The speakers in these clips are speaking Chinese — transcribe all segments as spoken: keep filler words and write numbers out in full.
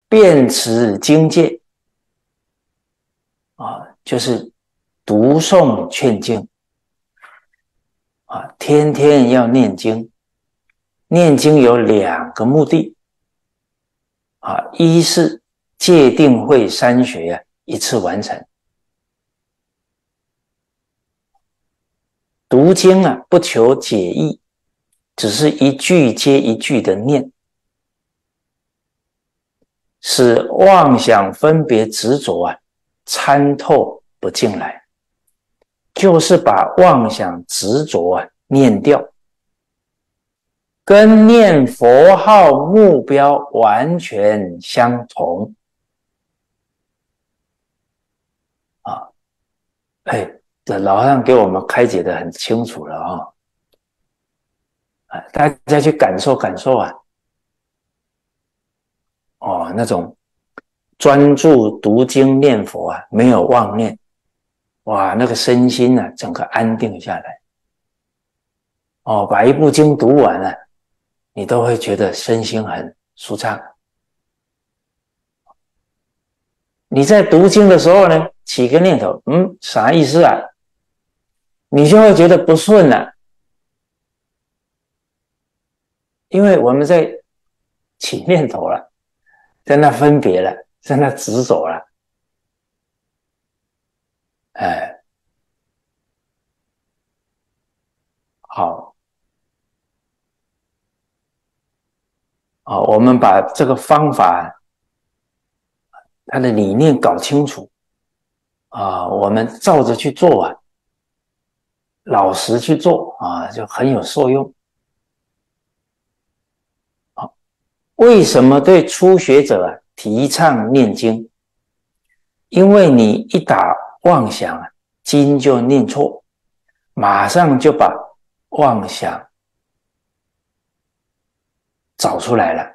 遍持经戒啊，就是读诵劝经啊，天天要念经。念经有两个目的啊，一是戒定慧三学啊一次完成。读经啊，不求解义，只是一句接一句的念，使妄想分别执着啊参透不进来，就是把妄想执着啊念掉，跟念佛号目标完全相同啊！哎，这老和尚给我们开解的很清楚了啊、哦！啊，大家去感受感受啊！哦，那种专注读经念佛啊，没有妄念，哇，那个身心啊，整个安定下来。哦，把一部经读完了，你都会觉得身心很舒畅。你在读经的时候呢，起个念头，嗯，啥意思啊？你就会觉得不顺了、啊，因为我们在起念头了，在那分别了，在那执着了，哎，好，好，我们把这个方法，它的理念搞清楚啊，我们照着去做啊，老实去做啊，就很有受用。好，为什么对初学者啊提倡念经？因为你一打妄想啊，经就念错，马上就把妄想找出来了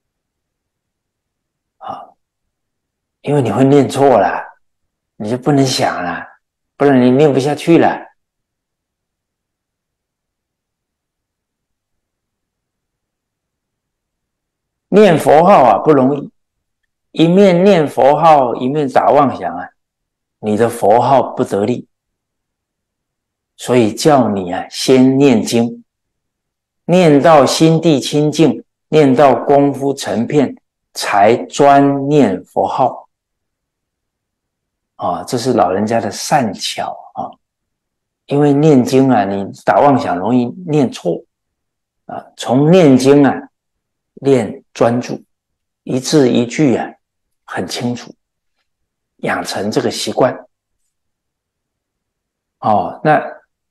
啊，因为你会念错了，你就不能想了，不然你念不下去了。念佛号啊不容易，一面念佛号一面打妄想啊，你的佛号不得力，所以叫你啊先念经，念到心地清净，念到功夫成片，才专念佛号啊，这是老人家的善巧啊。因为念经啊，你打妄想容易念错啊，从念经啊练专注，一字一句啊很清楚，养成这个习惯。哦，那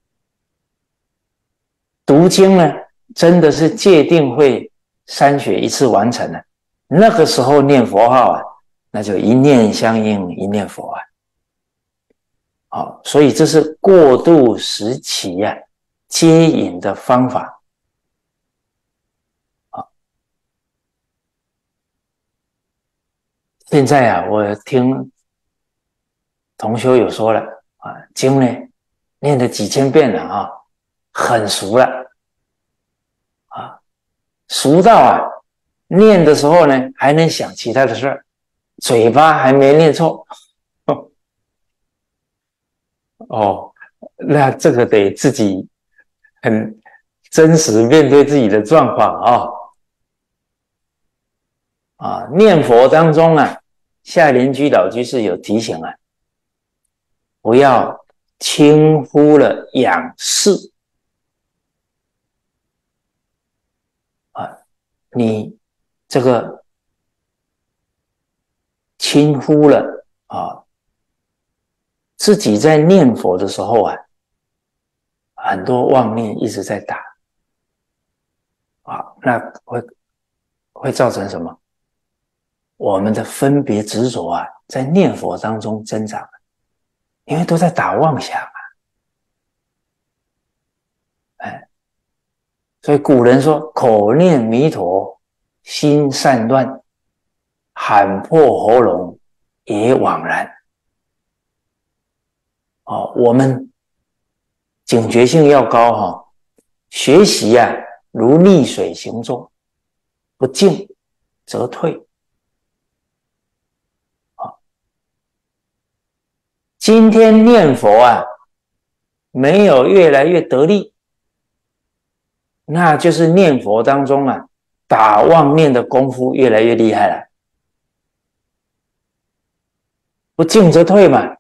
读经呢，真的是戒定慧三学一次完成了，那个时候念佛号啊，那就一念相应一念佛啊。好，所以这是过渡时期啊接引的方法。好，现在啊，我听同修有说了啊，经呢念了几千遍了啊，很熟了啊，熟到啊念的时候呢还能想其他的事儿，嘴巴还没念错。哦，那这个得自己很真实面对自己的状况啊、哦！啊，念佛当中啊，夏莲居老居士有提醒啊，不要轻忽了仰视啊，你这个轻忽了啊，自己在念佛的时候啊，很多妄念一直在打啊，那会会造成什么？我们的分别执着啊，在念佛当中增长，因为都在打妄想啊，哎，所以古人说：“口念弥陀，心散乱，喊破喉咙也枉然。”哦，我们警觉性要高哈、哦，学习啊，如逆水行舟，不进则退。 今天念佛啊，没有越来越得力，那就是念佛当中啊，打妄念的功夫越来越厉害了，不进则退嘛。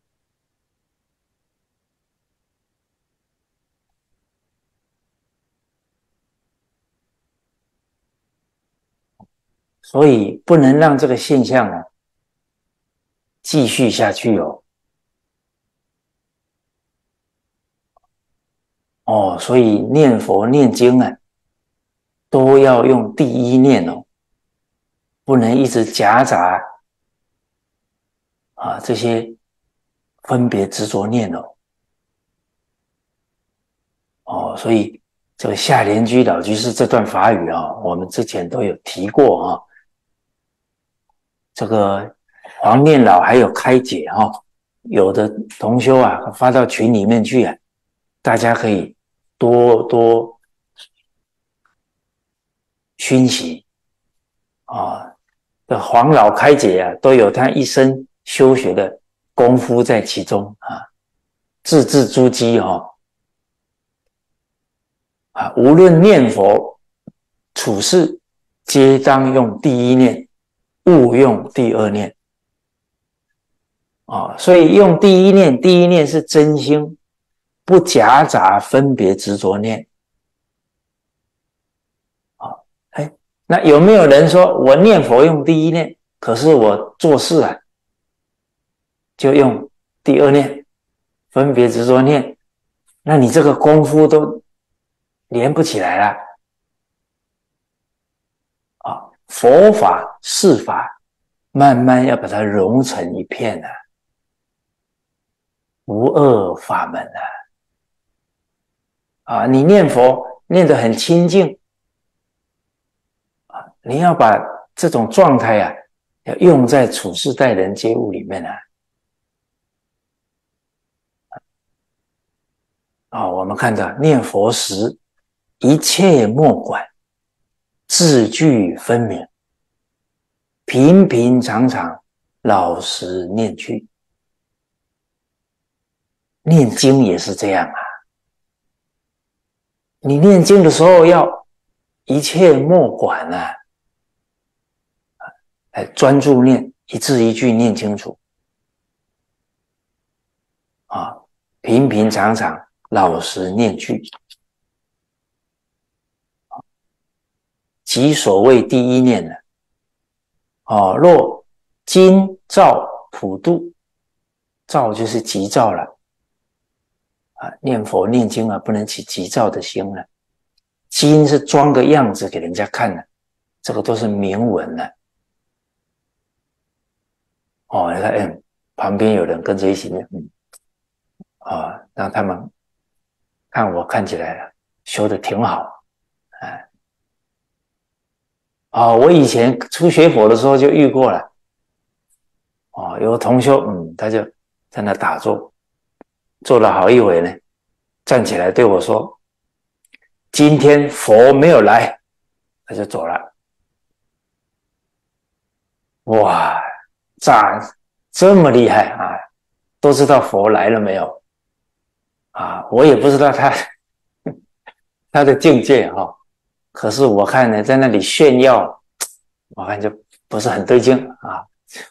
所以不能让这个现象啊继续下去哦。哦，所以念佛念经啊，都要用第一念哦，不能一直夹杂啊这些分别执着念哦。哦，所以这个下莲居老居士这段法语啊、哦，我们之前都有提过啊、哦。这个黄念老还有开解哈、哦，有的同修啊发到群里面去啊，大家可以多多熏习啊。这黄老开解啊，都有他一生修学的功夫在其中啊，字字珠玑哈啊，无论念佛处事，皆当用第一念，勿用第二念。啊、哦，所以用第一念，第一念是真心，不夹杂分别执着念。啊、哦，哎，那有没有人说我念佛用第一念，可是我做事啊，就用第二念，分别执着念？那你这个功夫都连不起来了。啊、哦，佛法事法，慢慢要把它融成一片啊。无二法门啊！啊，你念佛念得很清净啊，你要把这种状态啊，要用在处事待人接物里面啊。啊，我们看到念佛时，一切莫管，字句分明，平平常常，老实念去。念经也是这样啊，你念经的时候要一切莫管啊，哎，专注念，一字一句念清楚啊，平平常常，老实念去。即所谓第一念呢，哦，若今照普度，照就是急躁了啊，念佛念经啊，不能起急躁的心了。经是装个样子给人家看的，这个都是明文的。哦，你看，嗯，旁边有人跟着一起念，嗯，啊、哦，让他们看我看起来修的挺好，啊，哦，我以前初学佛的时候就遇过了，哦，有个同修，嗯，他就在那打坐，坐了好一会呢，站起来对我说：“今天佛没有来。”他就走了。哇，咋这么厉害啊？都知道佛来了没有？啊，我也不知道他他的境界哈、哦，可是我看呢，在那里炫耀，我看就不是很对劲啊。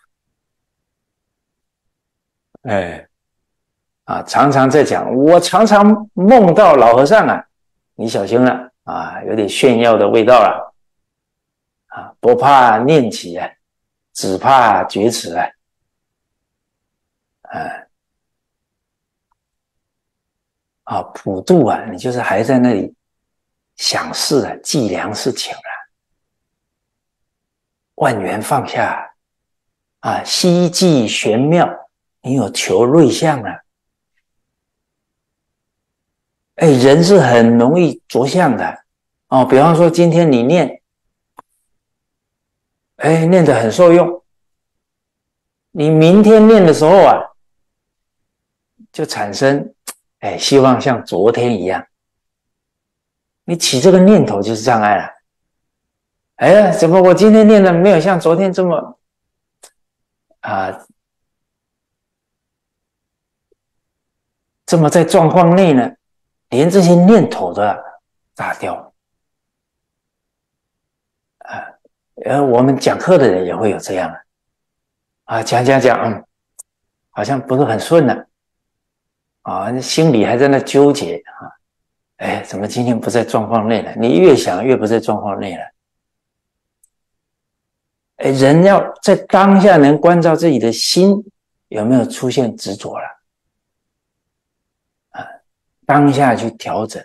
哎，啊，常常在讲，我常常梦到老和尚啊，你小心了啊，有点炫耀的味道了啊，不怕念起啊，只怕觉迟啊，啊啊，普度啊，你就是还在那里想事啊，计量事情啊，万缘放下啊，希冀玄妙，你有求瑞相啊。哎，人是很容易着相的哦。比方说，今天你念，哎，念得很受用，你明天念的时候啊，就产生，哎，希望像昨天一样。你起这个念头就是障碍了。哎，怎么我今天念的没有像昨天这么啊这么在状况内呢，连这些念头都要打掉啊。而我们讲课的人也会有这样啊，啊讲讲讲，嗯，好像不是很顺了啊，心里还在那纠结啊，哎，怎么今天不在状况内了？你越想越不在状况内了。哎，人要在当下能关照自己的心有没有出现执着了啊？当下去调整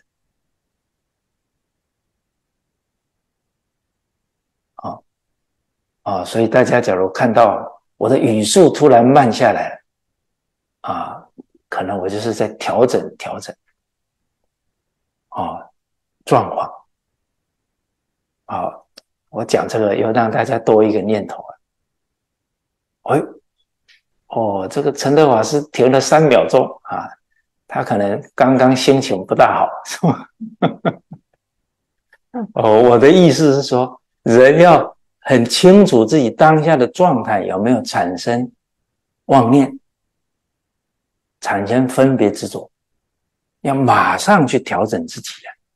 啊啊！所以大家假如看到我的语速突然慢下来了啊，可能我就是在调整调整啊状况啊。我讲这个又让大家多一个念头了。哎，哦，这个陈德法师停了三秒钟啊，他可能刚刚心情不大好，是吧？哦，我的意思是说，人要很清楚自己当下的状态有没有产生妄念，产生分别执着，要马上去调整自己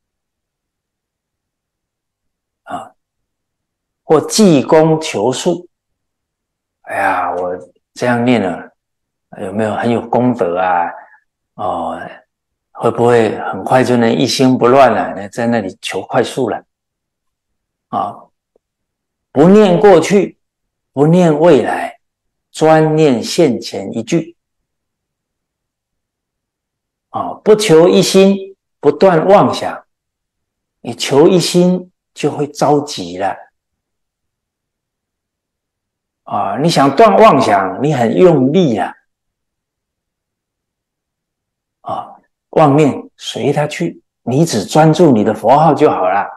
的啊，或济公求术。哎呀，我这样念了，有没有很有功德啊？哦，会不会很快就能一心不乱了？在那里求快速了啊？不念过去，不念未来，专念现前一句啊！不求一心，不断妄想，你求一心就会着急了啊！你想断妄想，你很用力啊！啊，妄念随它去，你只专注你的佛号就好了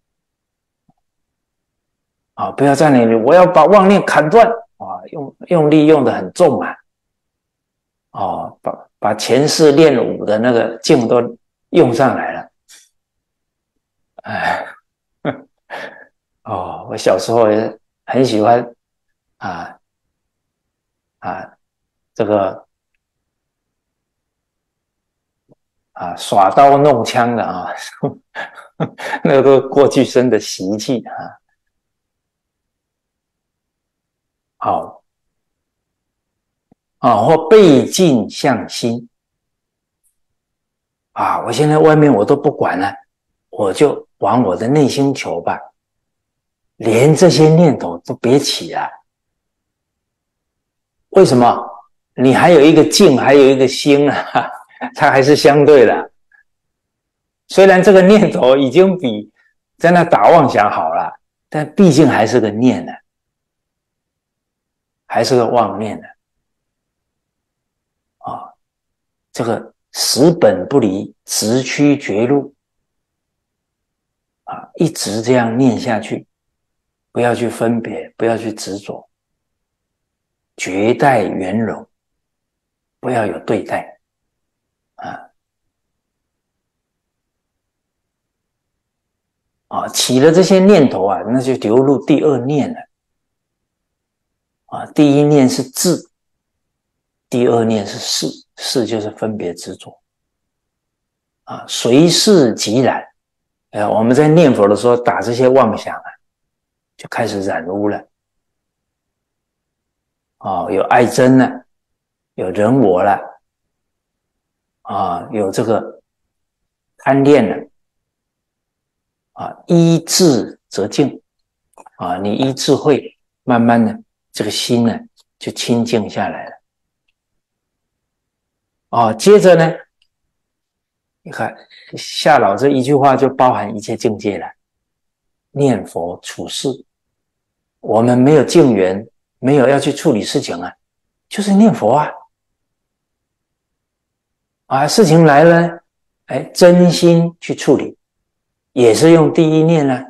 啊！不要在那里，我要把妄念砍断啊！用用力用得很重啊！哦，把把前世练武的那个劲都用上来了。哎，哦，我小时候也很喜欢啊啊这个啊耍刀弄枪的啊，那个都是过去生的习气啊。好啊，或背镜向心啊，我现在外面我都不管了，我就往我的内心求吧，连这些念头都别起了。为什么？你还有一个境，还有一个心啊，它还是相对的。虽然这个念头已经比在那打妄想好了，但毕竟还是个念呢，还是个妄念呢。啊，这个十本不离，直趋绝路啊，一直这样念下去，不要去分别，不要去执着，绝待圆融，不要有对待啊啊！起了这些念头啊，那就流入第二念了啊。第一念是智，第二念是事，事就是分别执着啊，随事即染。呃，我们在念佛的时候打这些妄想啊，就开始染污了。哦，有爱憎了，有人我了，啊，有这个贪恋了，啊，依智则静，啊，你依智慧，慢慢的这个心呢就清净下来了。啊，接着呢，你看夏老这一句话就包含一切境界了。念佛处事，我们没有境缘，没有要去处理事情啊，就是念佛啊。啊，事情来了，哎，真心去处理，也是用第一念呢、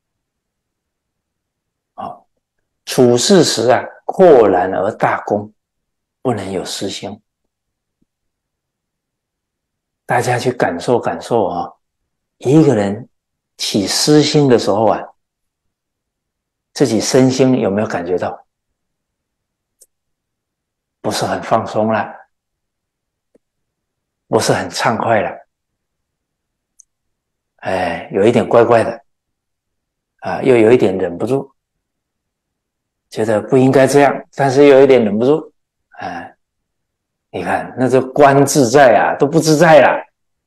啊。哦，处事时啊，豁然而大公，不能有私心。大家去感受感受啊，一个人起私心的时候啊，自己身心有没有感觉到不是很放松了？ 不是很畅快了，哎，有一点怪怪的啊，又有一点忍不住，觉得不应该这样，但是又有一点忍不住，哎，你看那这观自在啊，都不自在了，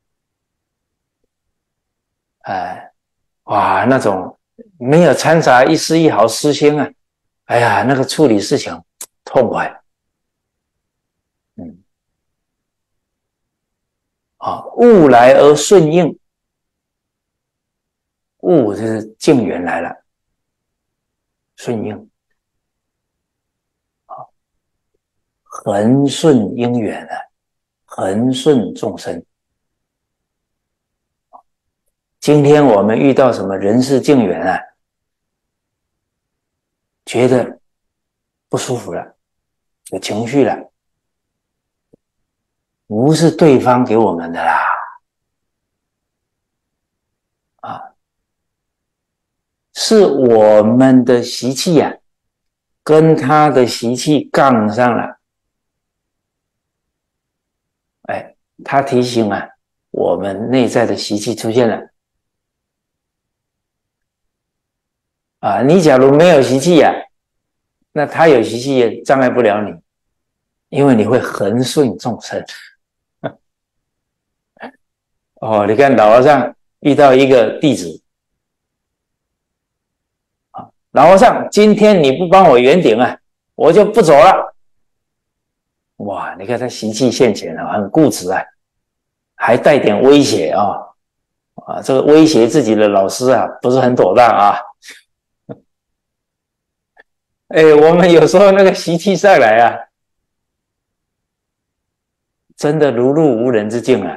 哎，哇，那种没有掺杂一丝一毫私心啊，哎呀，那个处理事情痛快，嗯，啊，物来而顺应，物就是境缘来了，顺应，啊，恒顺因缘啊，恒顺众生。今天我们遇到什么人事境缘啊，觉得不舒服了，有情绪了，不是对方给我们的啦，啊，是我们的习气啊，跟他的习气杠上了。哎，他提醒啊，我们内在的习气出现了。啊，你假如没有习气啊，那他有习气也障碍不了你，因为你会恒顺众生。哦，你看老和尚遇到一个弟子，啊，老和尚，今天你不帮我圆顶啊，我就不走了。哇，你看他习气现前啊，很固执啊，还带点威胁啊，啊，这个威胁自己的老师啊，不是很妥当啊。哎，我们有时候那个习气上来啊，真的如入无人之境啊。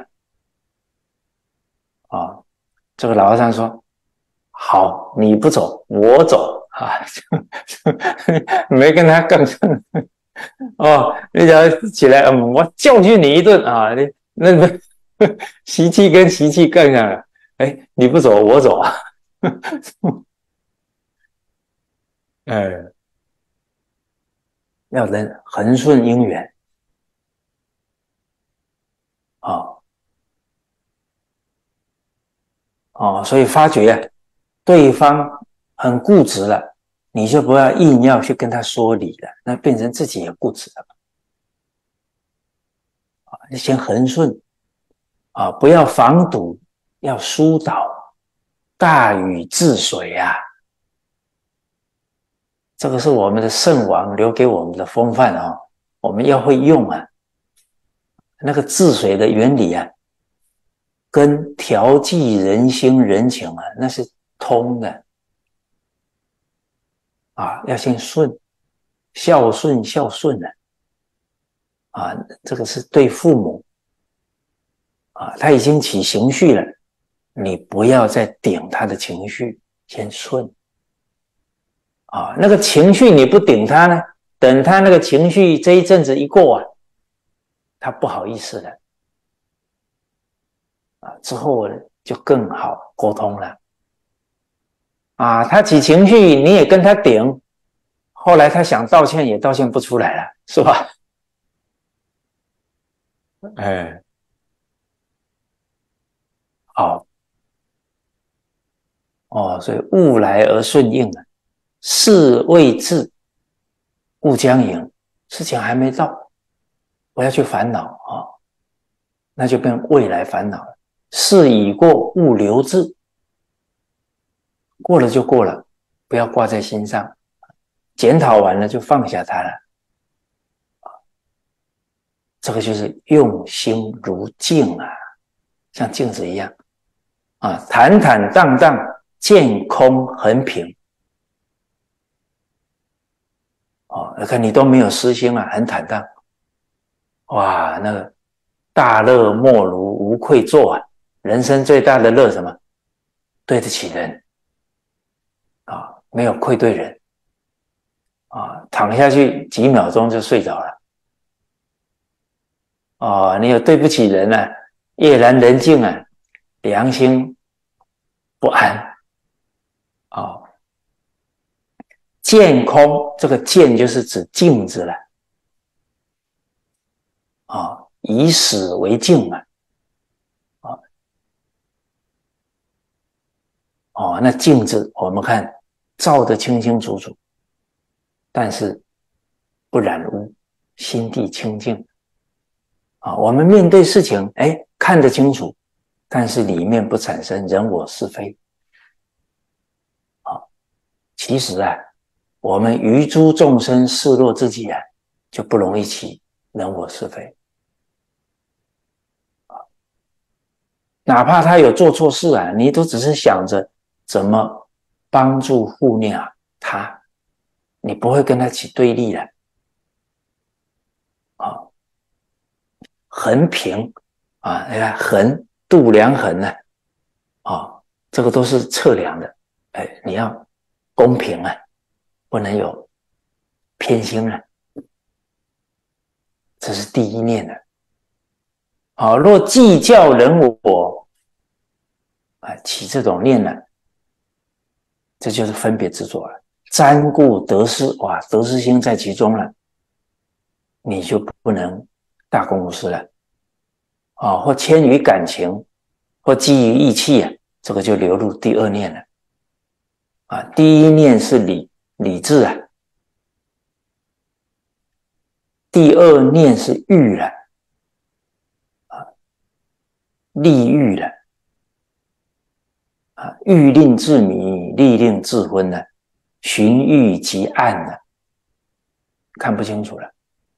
啊，这个老和尚说：“好，你不走，我走啊。”没跟他杠上哦，你只要起来，嗯，我教训你一顿啊！你那个习气跟习气杠上了，哎，你不走，我走啊。哎，要能恒顺因缘啊。哦，所以发觉啊，对方很固执了，你就不要硬要去跟他说理了，那变成自己也固执了。啊，你先恒顺啊，不要防堵，要疏导，大禹治水啊，这个是我们的圣王留给我们的风范啊，我们要会用啊。那个治水的原理啊，跟调剂人心人情啊，那是通的啊，要先顺，孝顺孝顺的啊，这个是对父母啊，他已经起情绪了，你不要再顶他的情绪，先顺啊，那个情绪你不顶他呢，等他那个情绪这一阵子一过啊，他不好意思了啊，之后就更好沟通了啊，他起情绪你也跟他顶，后来他想道歉也道歉不出来了，是吧？哎，好哦，所以物来而顺应啊，事未至，勿将迎，事情还没到，不要去烦恼啊，那就变未来烦恼了。事已过，勿留滞，过了就过了，不要挂在心上，检讨完了就放下它了。这个就是用心如镜啊，像镜子一样啊，坦坦荡荡，见空恒平。哦，你看你都没有私心啊，很坦荡，哇，那个大乐莫如无愧作啊！人生最大的乐什么？对得起人啊，没有愧对人啊，躺下去几秒钟就睡着了哦，你有对不起人啊，夜阑人静啊，良心不安啊、哦。见空，这个见就是指镜子了啊、哦，以史为镜嘛， 哦，那镜子我们看照得清清楚楚，但是不染污，心地清净。啊，我们面对事情，哎，看得清楚，但是里面不产生人我是非。啊，其实啊，我们于诸众生视若自己啊，就不容易起人我是非。哪怕他有做错事啊，你都只是想着怎么帮助护念啊他，你不会跟他起对立的。啊，衡平啊，你看衡度量衡呢，啊，这个都是测量的。哎，你要公平啊，不能有偏心啊，这是第一念的。好，若计较人我啊，起这种念呢，这就是分别执着了。瞻顾得失，哇，得失心在其中了，你就不能大公无私了。啊，或牵于感情，或基于义气啊，这个就流入第二念了。啊，第一念是理理智啊，第二念是欲了，啊，利欲了，啊，欲令自迷，利令自昏了，寻欲即暗了，看不清楚了。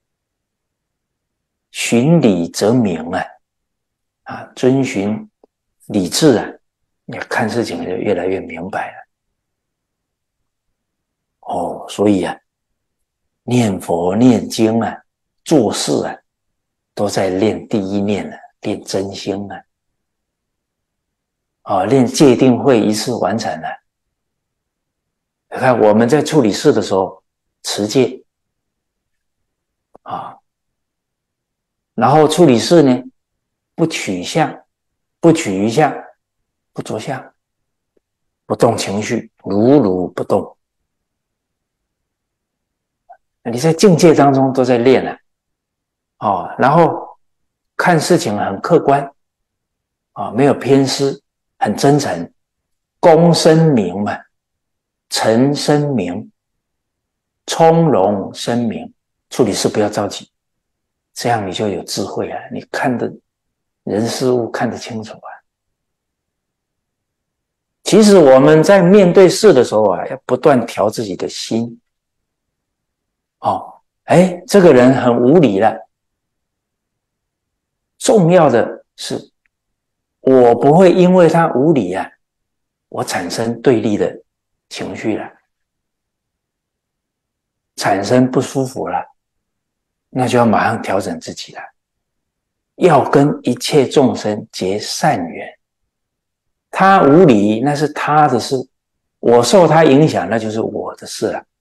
循理则明啊，啊，遵循理智啊，你看事情就越来越明白了。哦，所以啊，念佛念经啊，做事啊，都在练第一念啊，练真心啊，啊，练戒定慧一次完成了。你看我们在处理事的时候，持戒啊，然后处理事呢，不取相，不取于相，不着相，不动情绪，如如不动。你在境界当中都在练了，哦，然后看事情很客观，啊、哦，没有偏私，很真诚，公生明嘛，诚生明，从容生明，处理事不要着急，这样你就有智慧了，你看得人事物看得清楚啊。其实我们在面对事的时候啊，要不断调自己的心。哦，哎，这个人很无理了。重要的是，我不会因为他无理啊，我产生对立的情绪了，产生不舒服了，那就要马上调整自己了，要跟一切众生结善缘。他无理那是他的事，我受他影响那就是我的事了。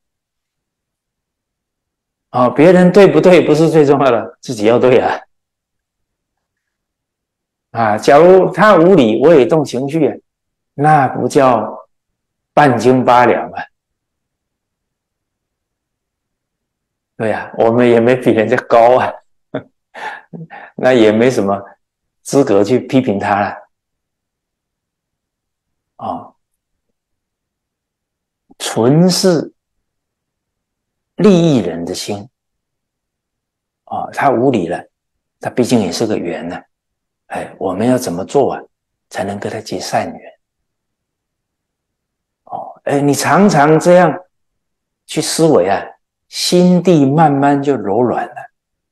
啊、哦，别人对不对不是最重要的，自己要对啊。啊，假如他无理，我也动情绪，那不叫半斤八两啊。对啊，我们也没比人家高啊，那也没什么资格去批评他了。哦，纯是利益人的心。哦，他无理了，他毕竟也是个缘呢、啊。哎，我们要怎么做啊，才能跟他结善缘？哦，哎，你常常这样去思维啊，心地慢慢就柔软了。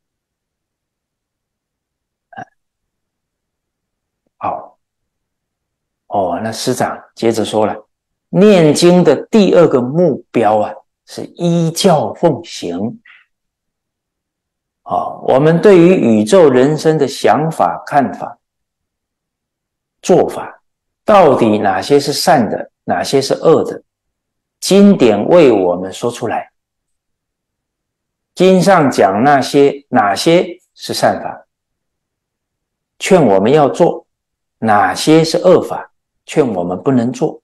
好，哦，那师长接着说了，念经的第二个目标啊，是依教奉行。哦，我们对于宇宙人生的想法、看法、做法，到底哪些是善的，哪些是恶的？经典为我们说出来。经上讲那些哪些是善法，劝我们要做；哪些是恶法，劝我们不能做。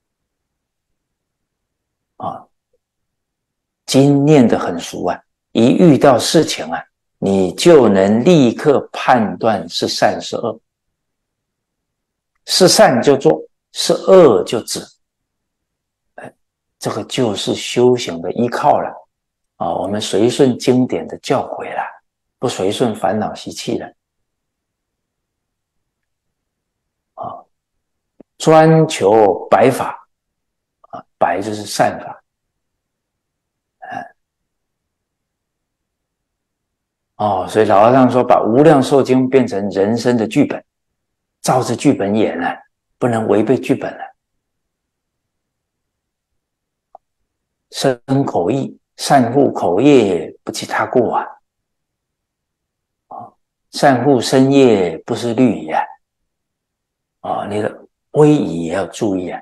啊，经念得很熟啊，一遇到事情啊，你就能立刻判断是善是恶，是善就做，是恶就止。 这个就是修行的依靠了啊！我们随顺经典的教诲了，不随顺烦恼习气了啊！专求白法啊，白就是善法哦，所以老和尚说，把《无量寿经》变成人生的剧本，照着剧本演了，不能违背剧本了。身口意，善护口业，不及他过啊！善护身业，不是律仪啊！啊，你的威仪也要注意啊！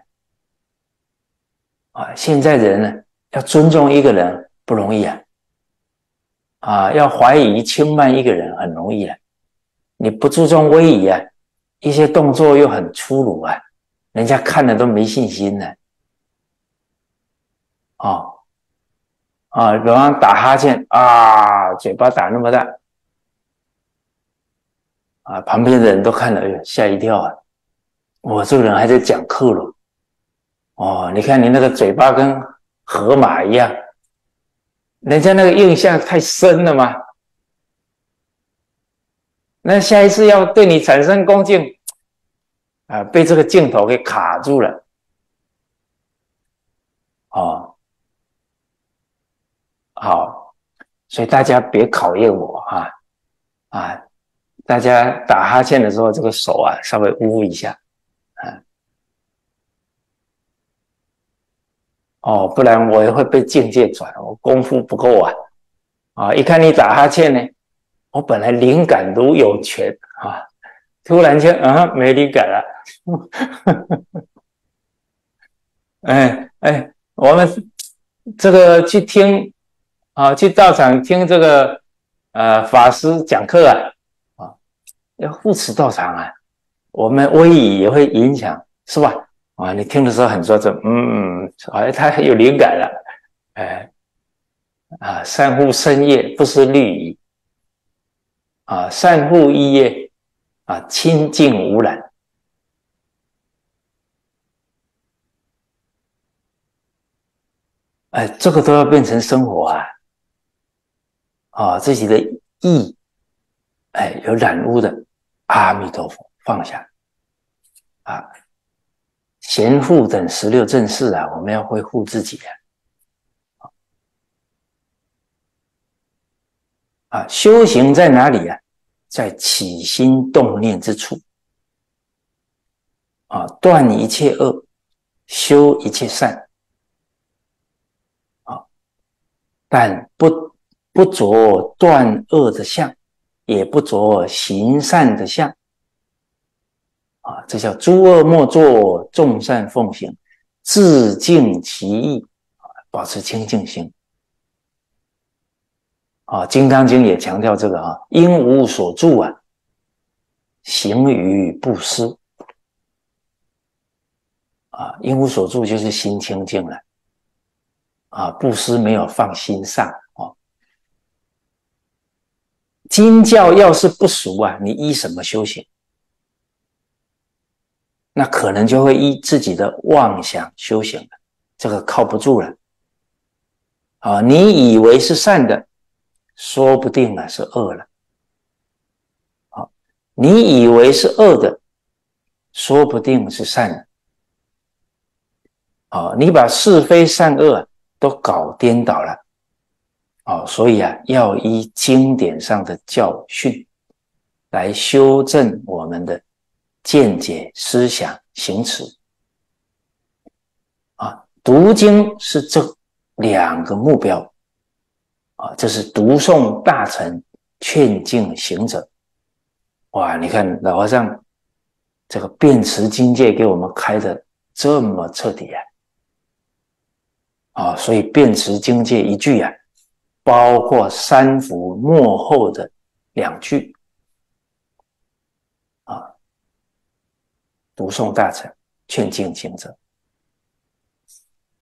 啊，现在人呢，要尊重一个人不容易啊！啊，要怀疑轻慢一个人很容易啊！你不注重威仪啊，一些动作又很粗鲁啊，人家看了都没信心了。哦，啊，比方打哈欠啊，嘴巴打那么大，啊，旁边的人都看了，哎呦，吓一跳啊！我这个人还在讲课了。哦，你看你那个嘴巴跟河马一样，人家那个印象太深了嘛。那下一次要对你产生恭敬啊，被这个镜头给卡住了。哦，好，所以大家别考验我啊啊！大家打哈欠的时候，这个手啊稍微捂一下啊。哦，不然我也会被境界转，我功夫不够啊！啊，一看你打哈欠呢，我本来灵感如涌泉啊，突然间啊没灵感了。哎哎，我们这个去听啊，去道场听这个呃法师讲课啊，啊，要护持道场啊，我们威仪也会影响，是吧？啊，你听的时候很专注，嗯，哎，他有灵感了，哎，啊，善护身业，不失律仪，啊，善护意业，啊，清净无染，哎，这个都要变成生活啊，啊，自己的意，哎，有染污的，阿弥陀佛，放下，啊，贤护等十六正事啊，我们要会护自己啊。啊，修行在哪里啊？在起心动念之处啊，断一切恶，修一切善啊，但不不着断恶的相，也不着行善的相啊，这叫诸恶莫作，众善奉行，自净其意啊，保持清净心。啊，《金刚经》也强调这个啊，因无所住啊，行于布施啊，因无所住就是心清净了啊，布施没有放心上啊。经教要是不熟啊，你依什么修行？那可能就会依自己的妄想修行了，这个靠不住了啊！你以为是善的，说不定啊是恶了。啊，你以为是恶的，说不定是善的。啊，你把是非善恶都搞颠倒了。啊，所以啊，要依经典上的教训来修正我们的见解、思想、行持。啊，读经是这两个目标。啊，这是读诵大乘劝进行者。哇，你看老和尚这个辩持经戒给我们开的这么彻底啊！啊，所以辩持经戒一句啊，包括三伏末后的两句啊，读诵大乘劝进行者。